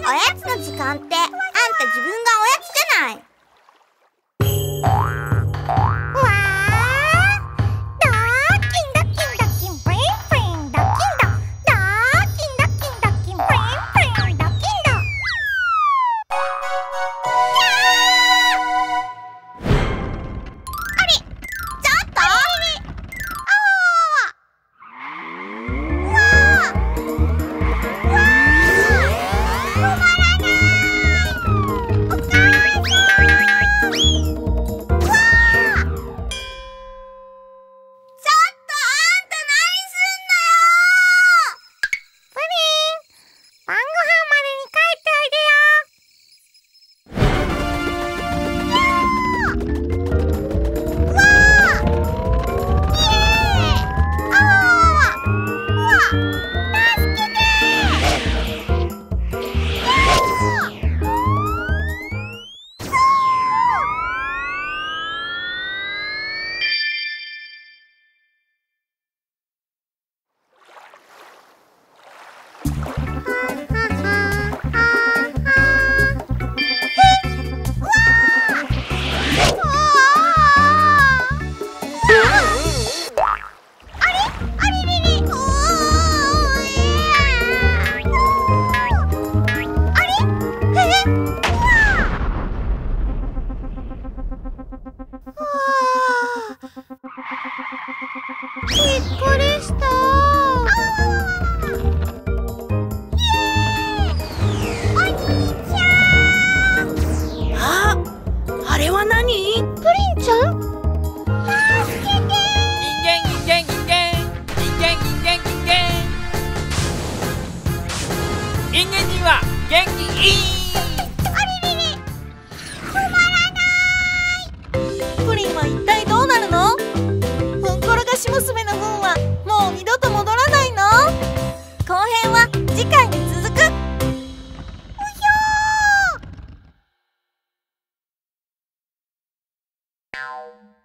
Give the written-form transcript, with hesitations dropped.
おやつの時間ってあんた自分がおやつじゃない。わー、ドキンドキンドキンプリンプリンドキンド、ドキンドキンドキンプリンプリンドキンド。あれ、ちょっと。びっくりした。お兄ちゃん。 あれは何？ プリンちゃん？助けて。 人間人間人間人間人間人間人間人は元気いい。 あれれれ、止まらない。 プリンは一体どうなるの？ふんころがし娘の分はもう二度と戻らないの？後編は次回に続く。 うひょー。